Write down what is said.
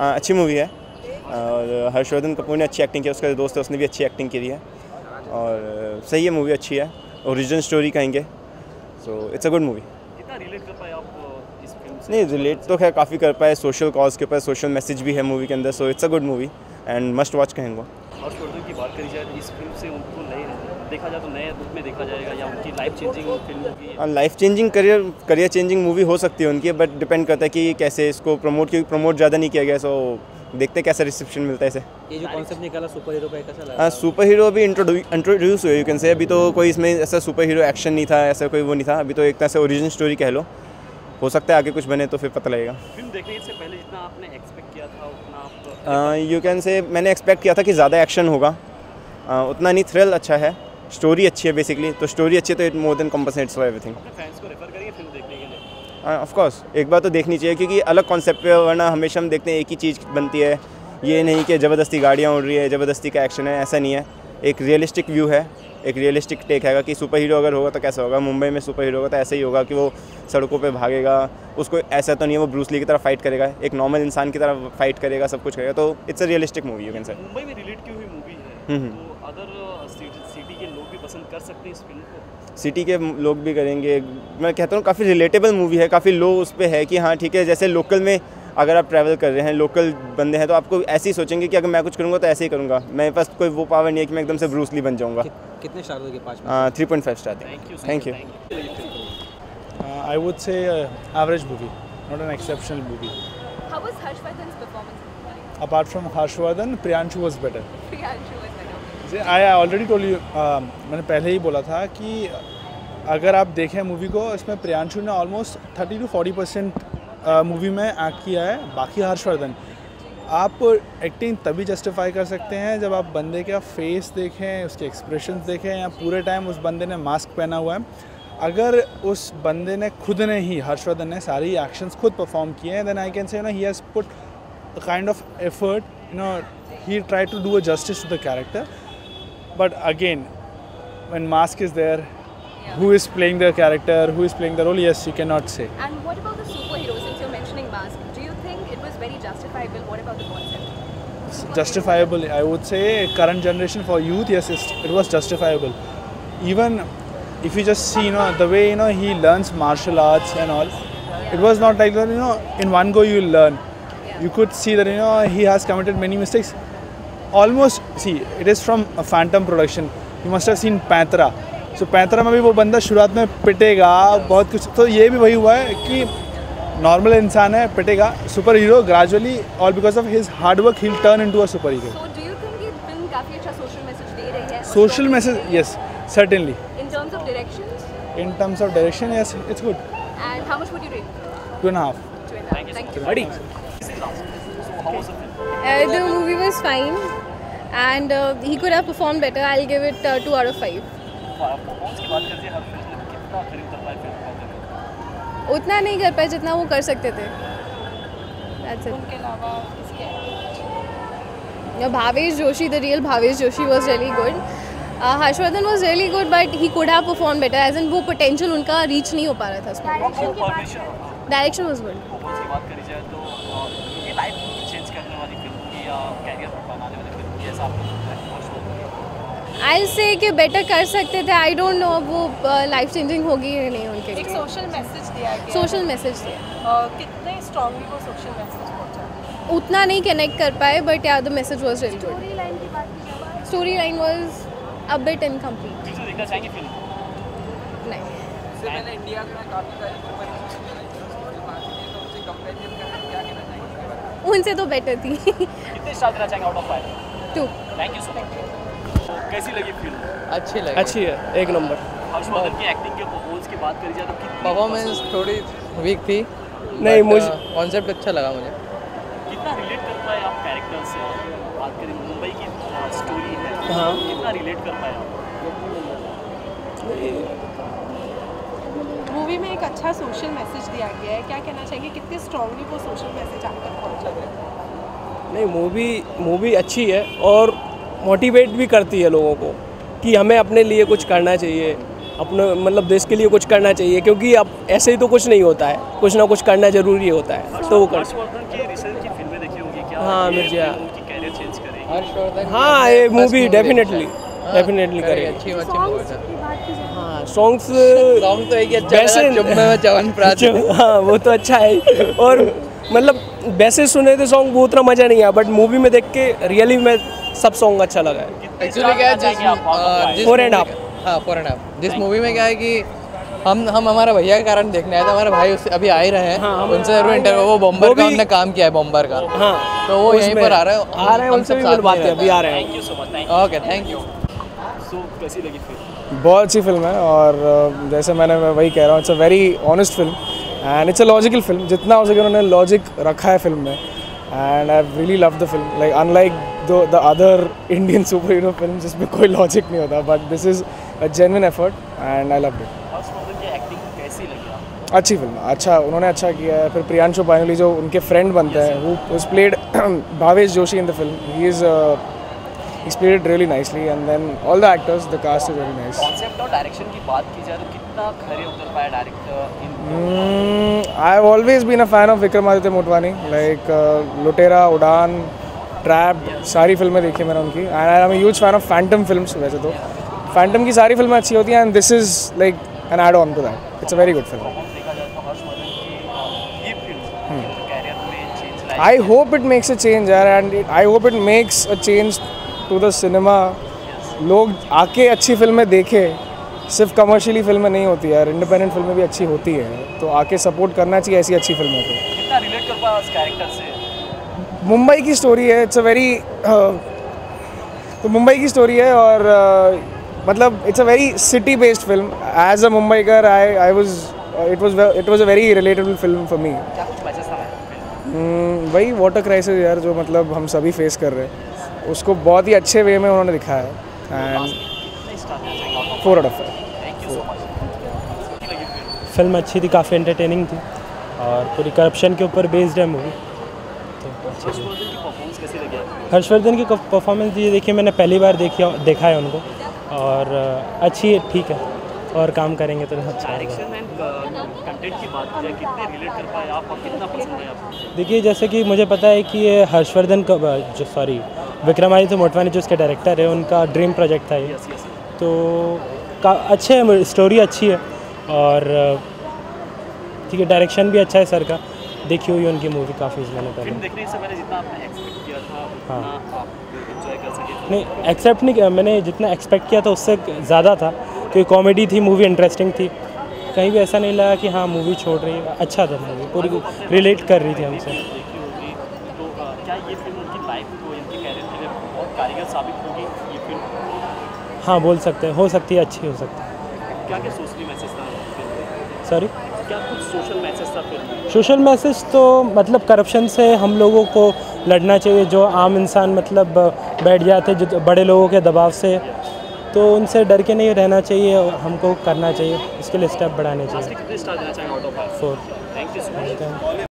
अच्छी मूवी है और हर्षवर्धन कपूर ने अच्छी एक्टिंग की, उसका दोस्त है उसने भी अच्छी एक्टिंग की है और सही है, मूवी अच्छी है, ओरिजिनल स्टोरी कहेंगे, so it's a good movie. कितना रिलेट कर पाए आप इस फिल्म से? नहीं, रिलेट तो खैर काफ़ी कर पाए, सोशल कॉज के ऊपर सोशल मैसेज भी है मूवी के अंदर, so it's a good movie and must watch कहेंगे। हर्षवर्धन की बात करी जाए तो इस फिल्म से उनको नए देखा जाए तो नए रूप में देखा जाएगा या उनकी लाइफ चेंजिंग फिल्म होगी? Life changing career changing movie हो सकती है उनकी, बट डिपेंड करता है कि कैसे इसको प्रमोट, क्योंकि प्रमोट ज़्यादा नहीं किया गया, सो देखते हैं कैसा रिसेप्शन मिलता है इसे। ये जो कॉन्सेप्ट निकाला सुपर हीरो का, कैसा लगा? सुपर हीरो अभी इंट्रोड्यूस हुए यू कैन से, अभी तो कोई इसमें ऐसा सुपर हीरो एक्शन नहीं था, ऐसा कोई वो नहीं था, अभी तो एक तरह से ओरिजिनल स्टोरी कह लो, हो सकता है आगे कुछ बने तो फिर पता लगेगा। फिल्म देखने से पहले जितना आपने एक्सपेक्ट किया था उतना आप यू कैन से मैंने एक्सपेक्ट किया था कि ज़्यादा एक्शन होगा, उतना नहीं, थ्रिल अच्छा है, स्टोरी अच्छी है बेसिकली, तो स्टोरी अच्छी है तो it more than compensates for everything. अपने फैंस को रेफर करेंगे फिल्म देखने के लिए? ऑफ कोर्स एक बार तो देखनी चाहिए, क्योंकि अलग कॉन्सेप्ट पे, वरना हमेशा हम देखते हैं एक ही चीज़ बनती है, ये नहीं कि ज़बरदस्ती गाड़ियाँ उड़ रही है, ज़बरदस्ती का एक्शन है, ऐसा नहीं है, एक रियलिस्टिक व्यू है, एक रियलिस्टिक टेक है कि सुपर हीरो अगर होगा तो कैसा होगा, मुंबई में सुपर हीरो होगा तो ऐसे ही होगा कि वो सड़कों पे भागेगा, उसको ऐसा तो नहीं है वो ब्रूस ली की तरह फाइट करेगा, एक नॉर्मल इंसान की तरह फाइट करेगा, सब कुछ करेगा, तो it's a realistic movie you can say. Mumbai में रिलेट की हुई मूवी है, तो अदर सिटी के लोग भी पसंद कर सकते हैं इस फिल्म को? सिटी के लोग भी करेंगे, मैं कहता हूँ काफ़ी रिलेटेबल मूवी है, काफ़ी लो उस पर है कि हाँ ठीक है, जैसे लोकल में अगर आप ट्रैवल कर रहे हैं, लोकल बंदे हैं, तो आपको ऐसे ही सोचेंगे कि अगर मैं कुछ करूँगा तो ऐसे ही करूँगा, मेरे पास कोई वो पावर नहीं है कि मैं एकदम से ब्रूस ली बन जाऊँगा। कितने स्टार दोगे 5 में? 3.5 स्टार देंगे। Thank you. I would say average movie, not an exceptional movie. How was Harshvardhan's performance? Apart from Harshvardhan, Priyanshu was better. Priyanshu was better. See, I already told you, मैंने पहले ही बोला था कि अगर आप देखें मूवी को, इसमें प्रियांशु ने ऑलमोस्ट 30 to 40% मूवी में एक्ट किया है, बाकी हर्षवर्धन। आप एक्टिंग तभी जस्टिफाई कर सकते हैं जब आप बंदे का फेस देखें, उसके एक्सप्रेशंस देखें, या पूरे टाइम उस बंदे ने मास्क पहना हुआ है। अगर उस बंदे ने खुद ने ही, हर्षवर्धन ने सारी एक्शंस खुद परफॉर्म किए हैं, then I can say he has put a kind of effort, he try to do a justice to the character, but again when mask is there, who is playing the character, who is playing the role, yes, you cannot say. And what about the superhero? Since you're mentioning Mask, do you think it was very justifiable? What about the concept? Justifiable, I would say, current generation for youth, yes, it was justifiable. Even if you just see, the way, he learns martial arts and all, it was not like that, in one go you will learn. You could see that, he has committed many mistakes. Almost, see, it is from a Phantom production. You must have seen Panthera. So Panthera में भी वो बंदा शुरुआत में पिटेगा बहुत कुछ, तो ये भी वही हुआ है कि नॉर्मल इंसान है, पिटेगा, सुपर हीरो ग्रेजुअली, और because of his hard work he will turn into a super hero. So do you think ये फिल्म काफी अच्छा सोशल मैसेज दे रही है? Social message, yes, certainly. In terms of directions? In terms of direction, yes, it's good. And how much would you rate? 2.5. 2.5. Thank you. Buddy. So how was the film? The movie was fine and he could have performed better. I'll give it 2 out of 5. Performance की बात करते हैं, हर film कितना करीब कर पाए film? उतना नहीं कर पाए जितना वो कर सकते थे। That's it. उनके अलावा इसके Bhavesh Joshi, the real Bhavesh Joshi was really good. Harshvardhan was really good, but he could have performed better. As in वो potential उनका reach नहीं हो पा रहा था उसमें। Direction was good. परफॉर्मेंस की बात करी जाए तो ये लाइफ चेंज करने वाली फिल्म होगी या कैरियर बनाने वाली फिल्म होगी, ऐसा आपको लगता है? I'll say कि बेटर कर सकते थे, आई डोंट नो वो लाइफ चेंजिंग होगी या नहीं उनके लिए। एक सोशल मैसेज दिया गया, सोशल मैसेज दिया, कितने स्ट्रांगली वो सोशल मैसेज पहुंचा? उतना नहीं कनेक्ट कर पाए, बट या the message was really good. Story line की बात की जाए, story line was a bit incomplete. फिर से देखना चाहेंगे फिल्म? नहीं, इससे पहले इंडिया में काफ़ी सारी सुपर तो उनसे कंपैरिजन करके क्या कहना चाहेंगे? उनसे तो बेटर थी। कितने स्टार देना चाहेंगे out of 5? 2। Thank you so much. कैसी लगी फिल्म? अच्छी लगी। अच्छी है, एक नंबर। हर्षवर्धन की एक्टिंग के परफॉर्मेंस की बात करी जाए तो कितनी परफॉर्मेंस थोड़ी वीक थी, नहीं, मुझे कॉन्सेप्ट अच्छा लगा मुझे। कितना रिलेट कर पाए आप कैरेक्टर से? बात करें मुंबई की स्टोरी है, हाँ, कितना रिलेट कर पाए आप? मूवी में एक अच्छा सोशल मैसेज दिया गया है, क्या कहना चाहिए, कितने स्ट्रांगली वो सोशल मैसेज आप तक पहुंचा? नहीं, मूवी अच्छी है और मोटिवेट भी करती है लोगों को कि हमें अपने लिए कुछ करना चाहिए, अपने मतलब देश के लिए कुछ करना चाहिए, क्योंकि अब ऐसे ही तो कुछ नहीं होता है, कुछ ना कुछ करना ज़रूरी होता है, तो वो कर। हर्षवर्धन की रिसेंट की फिल्में देखी होंगी, क्या हाँ, मिर्जा। उनकी कैरियर चेंज करेगी? हर्षवर्धन हाँ, ये मूवी डेफिनेटली करेगी। अच्छी मूवी है। हाँ, सॉन्ग्स सॉन्ग तो एक ही अच्छा वैसे लगा, चुम्मे में च्यवनप्राश। हाँ, वो तो अच्छा है। और मतलब वैसे सुने थे सॉन्ग वो उतना मज़ा नहीं आया, बट मूवी में देख के रियली में सब सॉन्ग अच्छा लगा है। एक्चुअली क्या है जिस 4.5 हाँ 4.5 जिस मूवी में क्या है कि हम हमारा भैया के कारण देखने आए थे, हमारे भाई उससे अभी आ ही रहे हैं। हाँ, उनसे जरूर इंटरव्यू, वो बॉम्बर का उनने काम किया है, बॉम्बर का। हाँ, तो वो यहीं पर आ रहे हैं, उनसे भी मिलवाते हैं, अभी आ रहे हैं। Thank you so much. Okay, thank you. So कैसी लगी फिल्म? बहुत अच्छी फिल्म है और जैसे मैं वही कह रहा हूँ, it's a very honest film and it's a logical film. जितना हो सके उन्होंने लॉजिक रखा है फिल्म में and I really love the film. Like unlike the other Indian superhero film जिसमें कोई लॉजिक नहीं होता, but this is a genuine effort and I love it. Harshvardhan की एक्टिंग कैसी लगी आपको? अच्छी फिल्म, अच्छा उन्होंने अच्छा किया है। फिर प्रियांशु पायनली जो उनके फ्रेंड बनते हैं, who was played Bhavesh Joshi in the film, he is he's played it really nicely and then all the actors, the cast is very nice. Concept और डायरेक्शन की बात की जाए तो कितना खरे उतर पाया डायरेक्टर इन? I've always been a fan of Vikramaditya Motwane, like Lootera, उड़ान, ट्रैप, सारी फिल्में देखी मैंने उनकी and I'm a huge fan of Phantom films। वैसे तो Phantom की सारी फिल्में अच्छी होती हैं and this is like an add-on to that. It's a very good film. देखा जाए तो हर्षवर्धन की ये फिल्म कैरियर में चेंज लाई। I hope it makes a change यार and I hope it makes a change to the cinema। लोग आके अच्छी फिल्में देखें, सिर्फ कमर्शियली फिल्में नहीं होती यार, इंडिपेंडेंट फिल्में भी अच्छी होती है, तो आके सपोर्ट करना चाहिए ऐसी अच्छी फिल्मों को। कितना रिलेट कर पाया उस कैरेक्टर से? मुंबई की स्टोरी है, इट्स अ वेरी तो मुंबई की स्टोरी है और मतलब it's a very city based film. As a Mumbaikar I was it was a very relatable film for me. क्या कुछ मैसेज था फिल्म? वही वाटर क्राइसिस यार, जो मतलब हम सभी फेस कर रहे हैं, उसको बहुत ही अच्छे वे में उन्होंने दिखाया है and 4 out of 5। Thank you so much. Film अच्छी थी, काफ़ी एंटरटेनिंग थी और पूरी करप्शन के ऊपर बेस्ड है मूवी। हर्षवर्धन की परफॉर्मेंस कैसी लगी आपको? हर्षवर्धन की परफॉर्मेंस ये देखिए, मैंने पहली बार देखा है उनको और अच्छी है, ठीक है, और काम करेंगे तो अच्छा होगा। डायरेक्शन एंड कंटेंट की बात की जाए, कितने रिलेट कर पाए आप और कितना पसंद है आपको? देखिए, जैसे कि मुझे पता है कि ये हर्षवर्धन विक्रमादित्य मोटवानी जो उसके डायरेक्टर है, उनका ड्रीम प्रोजेक्ट था ये। तो अच्छे है, स्टोरी अच्छी है और ठीक है, डायरेक्शन भी अच्छा है सर का। देखी हुई उनकी मूवी काफ़ी मैंने पहले। फिल्म देखने से पहले जितना आपने एक्सपेक्ट किया था उतना आप एंजॉय कर सके? नहीं, एक्सेप्ट नहीं किया मैंने, जितना एक्सपेक्ट किया था उससे ज़्यादा था, क्योंकि कॉमेडी थी, मूवी इंटरेस्टिंग थी, कहीं भी ऐसा नहीं लगा कि हाँ मूवी छोड़ रही है। अच्छा था, मूवी पूरी रिलेट कर रही थी हमसे। देखी होगी तो क्या ये फिल्म उनकी लाइफ को, इनके कैरियर के लिए बहुत कारीगर साबित होगी ये फिल्म? हाँ, बोल सकते हैं, हो सकती है, अच्छी हो सकती है। क्या क्या सोशली मैसेज था फिल्म? सॉरी, क्या कुछ सोशल मैसेज था फिल्म? सोशल मैसेज तो मतलब करप्शन से हम लोगों को लड़ना चाहिए, जो आम इंसान मतलब बैठ जाते जो बड़े लोगों के दबाव से, तो उनसे डर के नहीं रहना चाहिए, हमको करना चाहिए, इसके लिए स्टेप बढ़ाने चाहिए। कितने स्टार देना चाहिए out of 5? 4। Thank you so much.